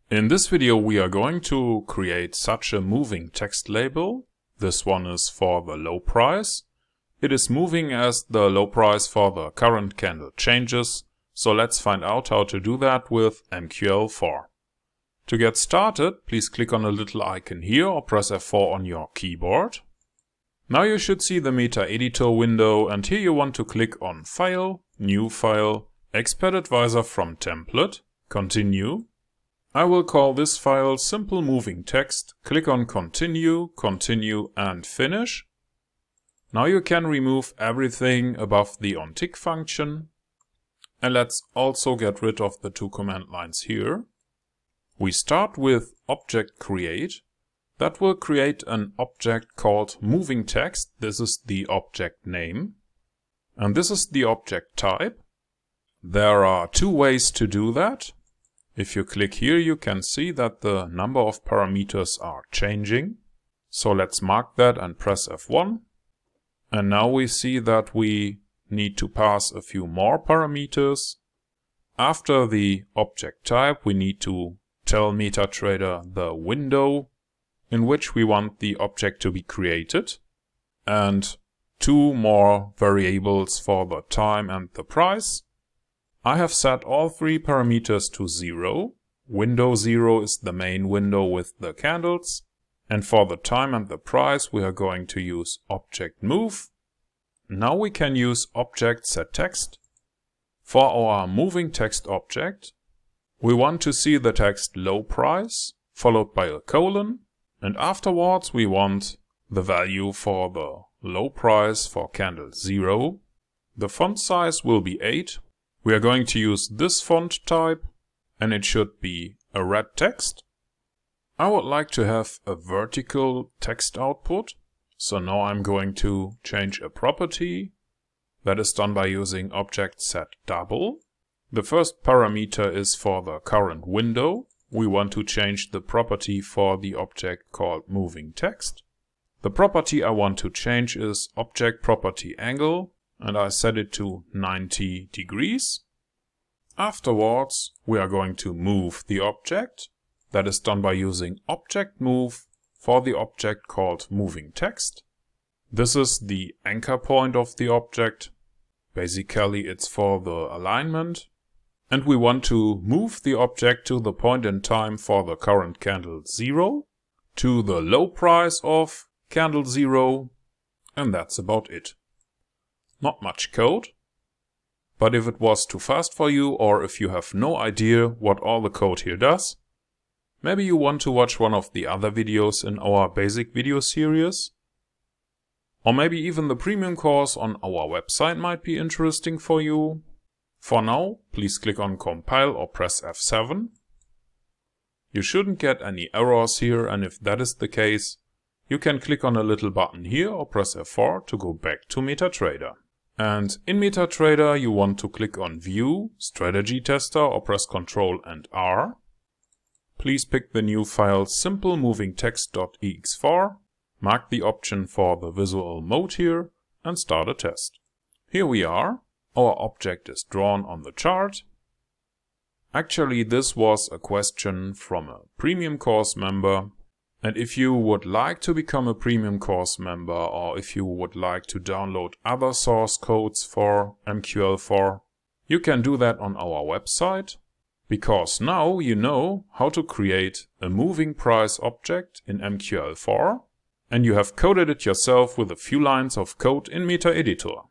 In this video we are going to create such a moving text label. This one is for the low price. It is moving as the low price for the current candle changes. So let's find out how to do that with MQL4. To get started, please click on a little icon here or press F4 on your keyboard. Now you should see the Metaeditor window, and here you want to click on File, New File, Expert Advisor from Template, Continue. I will call this file Simple Moving Text. Click on Continue, Continue and Finish. Now you can remove everything above the ontick function. And let's also get rid of the two command lines here. We start with Object Create. That will create an object called Moving Text. This is the object name. And this is the object type. There are two ways to do that. If you click here, you can see that the number of parameters are changing. So let's mark that and press F1. And now we see that we need to pass a few more parameters. After the object type, we need to tell MetaTrader the window in which we want the object to be created, and two more variables for the time and the price. I have set all three parameters to 0. Window 0 is the main window with the candles. And for the time and the price, we are going to use object move. Now we can use object set text. For our moving text object, we want to see the text low price, followed by a colon. And afterwards we want the value for the low price for candle 0. The font size will be 8. We are going to use this font type, and it should be a red text. I would like to have a vertical text output. So now I'm going to change a property. That is done by using object set double. The first parameter is for the current window. We want to change the property for the object called moving text. The property I want to change is object property angle, and I set it to 90 degrees. Afterwards, we are going to move the object. That is done by using object move for the object called moving text. This is the anchor point of the object. Basically, it's for the alignment. And we want to move the object to the point in time for the current candle 0, to the low price of candle 0, and that's about it. Not much code, but if it was too fast for you, or if you have no idea what all the code here does, maybe you want to watch one of the other videos in our basic video series. Or maybe even the premium course on our website might be interesting for you. For now, please click on Compile or press F7. You shouldn't get any errors here, and if that is the case, you can click on a little button here or press F4 to go back to MetaTrader. And in MetaTrader you want to click on View, Strategy Tester or press Ctrl and R. Please pick the new file simplemovingtext.ex4, mark the option for the visual mode here and start a test. Here we are. Our object is drawn on the chart. Actually, this was a question from a premium course member. And if you would like to become a premium course member, or if you would like to download other source codes for MQL4, you can do that on our website. Because now you know how to create a moving price object in MQL4, and you have coded it yourself with a few lines of code in Metaeditor.